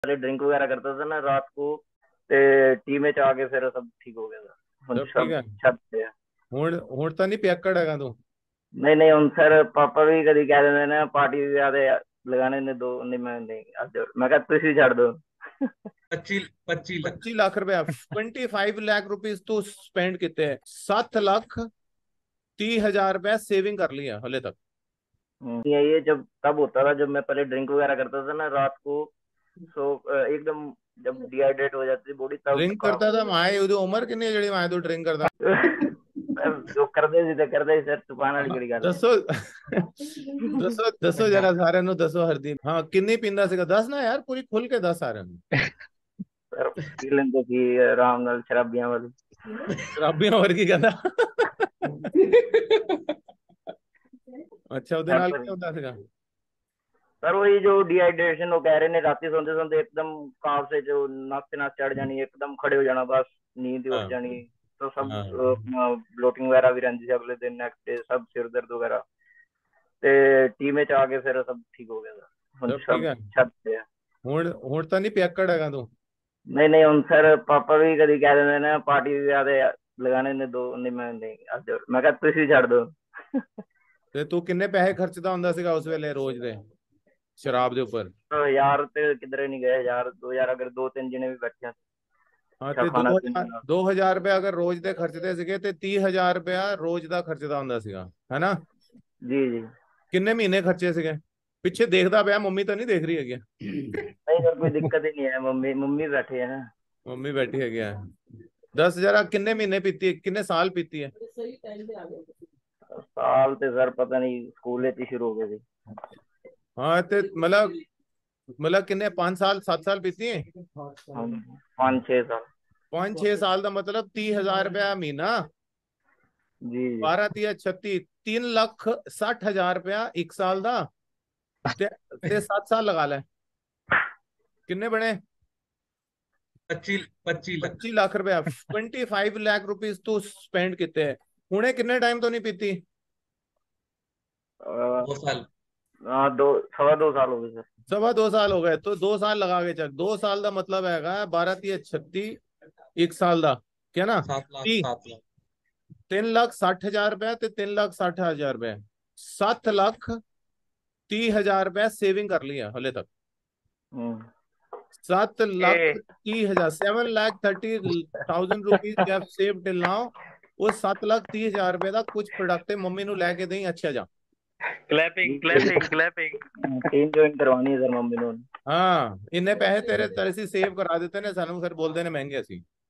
पहले ड्रिंक वगैरह करता था ना रात को ते टी में चा के फिर सब ठीक हो गया था। ਹੁਣ सब ठीक सब है। ਛੱਡ ਤੇ ਆ। ਹੁਣ ਤਾਂ ਨਹੀਂ ਪਿਆਕੜ ਹੈਗਾ ਤੂੰ? ਨਹੀਂ ਨਹੀਂ ਹੁਣ ਸਰ ਪਾਪਾ ਵੀ ਕਦੀ ਕਹਿ ਦਿੰਦੇ ਨੇ ਪਾਰਟੀ ਵਿਆਹ ਦੇ ਲਗਾਣੇ ਨੇ ਦੋ ਨਹੀਂ ਮੈਂ ਨਹੀਂ ਅੱਜ ਮੈਂ ਕਿਹਾ ਤੁਸੀਂ ਛੱਡ ਦੋ। 25 लाख रुपया 25 लाख रुपीज तू स्पेंड किते हैं, 7 लाख 30 हजार रुपया सेविंग कर लिया हले तक। ये जब तब होता था जब मैं पहले ड्रिंक वगैरह करता था ना रात को। सो एकदम जब डिहाइड्रेट हो जाती थी बॉडी तब ड्रिंक काम करता था करता माए ਉਹਦੀ ਉਮਰ ਕਿੰਨੀ ਹੈ ਜਿਹੜੀ ਮਾਏ ਤੂੰ ड्रिंक करता? था। जो करते थे तो करते ही सर छुपाने वाली हाँ, केड़ी गल है। दसो दसो दसो जरा सारे ਨੂੰ दसो हरदीप, हाँ किन्नी पींदा ਸੀਗਾ दस ना यार, पूरी खुल के दस सारे ਨੂੰ। सर पी लेंगे थी आराम नाल शराबियां वाली। ਸ਼ਰਾਬੀਆਂ ਵਰਗੀ ਕਹਿੰਦਾ। ਅੱਛਾ ਉਹਦੇ सर ਨਾਲ पर ਕੀ ਹੁੰਦਾ ਸੀਗਾ? सर वही जो डिहाइड्रेशन वो कह रहे ने राती सोते सोते एकदम कांप से जो नाक से नाक चढ़ जानी एकदम खड़े हो जाना बस नींद ही उड़ हाँ जानी। तो सब हाँ ब्लोटिंग वगैरह भी रहती थी अगले दिन नेक्स्ट डे सब सिर दर्द वगैरह। ते टी में चा के फिर सब ठीक हो गया था। ਹੁਣ सब ठीक सब है। ਛੱਡ ਤੇ ਆ। ਹੁਣ ਤਾਂ ਨਹੀਂ ਪਿਆਕੜ ਹੈਗਾ ਤੂੰ? ਨਹੀਂ ਨਹੀਂ ਹੁਣ ਸਰ ਪਾਪਾ ਵੀ ਕਦੀ ਕਹਿ ਦਿੰਦੇ ਨੇ ਪਾਰਟੀ ਵਿਆਹ ਦੇ ਲਗਾਣੇ ਨੇ ਦੋ ਨਹੀਂ ਮੈਂ ਨਹੀਂ ਅੱਜ ਮੈਂ ਕਿਹਾ ਤੁਸੀਂ ਛੱਡ ਦੋ। ਤੇ ਤੂੰ ਕਿੰਨੇ ਪੈਸੇ ਖਰਚਦਾ ਹੁੰਦਾ ਸੀਗਾ ਉਸ ਵੇਲੇ ਰੋਜ਼ ਦੇ ਸ਼ਰਾਬ ਦੇ ਉੱਪਰ? ਯਾਰ ਤੇ ਕਿਧਰੇ ਨਹੀਂ ਗਏ ਯਾਰ 2000 ਅਗਰ ਦੋ ਤਿੰਨ ਜਣੇ ਵੀ ਬੈਠੇ ਆ ਹਾਂ ਅੱਛਾ ਤੇ ਖਾਣਾ ਪੀਣਾ ਨਾਲ। 2000 ਰੁਪਇਆ ਅਗਰ ਰੋਜ਼ ਦੇ ਖਰਚਦੇ ਸੀਗੇ ਤੇ 30 हजार ਰੁਪਇਆ ਰੋਜ਼ ਦਾ ਖਰਚਦਾ ਹੁੰਦਾ ਸੀਗਾ, ਹੈਨਾ? ਜੀ ਜੀ। ਕਿੰਨੇ ਮਹੀਨੇ ਖਰਚੇ ਸੀਗੇ? ਪਿੱਛੇ ਦੇਖਦਾ ਪਿਆ, ਮੰਮੀ ਤਾਂ ਨਹੀਂ ਦੇਖ ਰਹੀ ਹੈਗੀ? नहीं सर कोई दिक्कत ही नहीं है मम्मी मम्मी बैठे है ना। ਮੰਮੀ ਬੈਠੀ ਹੈਗੀ ਆ। 10 हजार ਕਿੰਨੇ ਮਹੀਨੇ ਪੀਤੀ ਹੈ, ਕਿੰਨੇ ਸਾਲ ਪੀਤੀ ਹੈ? साल तो सर पता नहीं स्कूल ही शुरू हो गए थे। ਹਾਂ ਤੇ मतलब किन्ने 5 साल 7 साल पीती है? हम 5 6 साल। 5 6 साल का मतलब 30 हजार रुपया महीना। जी जी। 12 3 36 3 लाख 60 हजार रुपया एक साल का। ते 7 साल लगा ले, किन्ने बने? 25 लाख रुपया 25 लाख रुपीज तू स्पेंड किते हैं। हुणे किन्ने टाइम तो नहीं पीती? अ, हाँ दो 2.25 साल हो गए सर। 2.25 साल हो गए तो 2 साल लगा के चल, 2 साल का मतलब है 12 3 36 एक साल का, क्या ना? 3 लाख 60 हजार रुपया ते 3 लाख 60 हजार रुपया 7 लाख 30 हजार रुपया सेविंग कर लिया हले तक। हम्म। 7 लाख 30 हजार 7 lakh 30 thousand rupees you have save till now. वो 7 लाख 30 हजार रुपए का कुछ प्रोडक्ट मम्मी नु लेके दें अच्छा जा। Clapping clapping clapping. Team join करवानी है सर मम्मी ने। हाँ इन्ने पैसे तेरे तेरे से सेव करा देते ने, सानू फिर बोलते ने महंगे सी।